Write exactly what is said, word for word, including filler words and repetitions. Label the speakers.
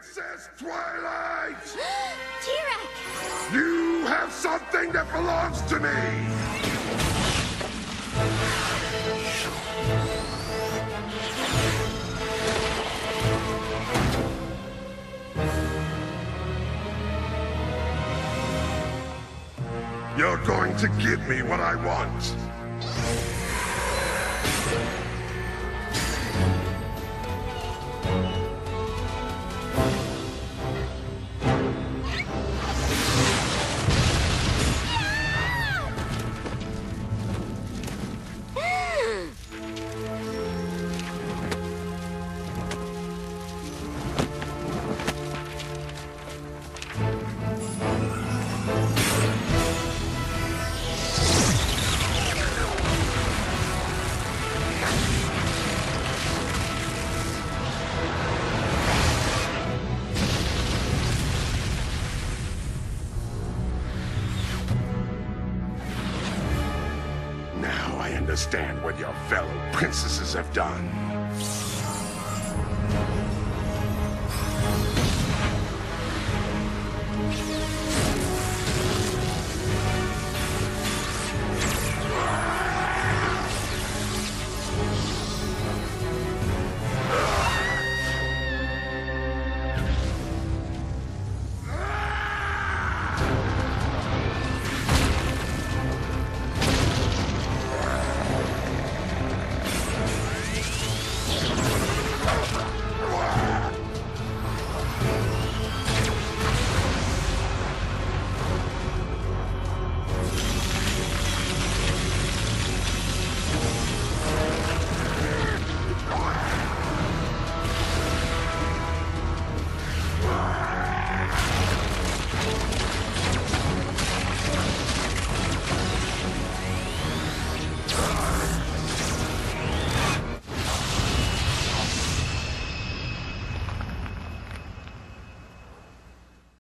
Speaker 1: Princess Twilight!
Speaker 2: Tirek!
Speaker 1: You have something that belongs to me! You're going to give me what I want. Now I understand what your fellow princesses have done.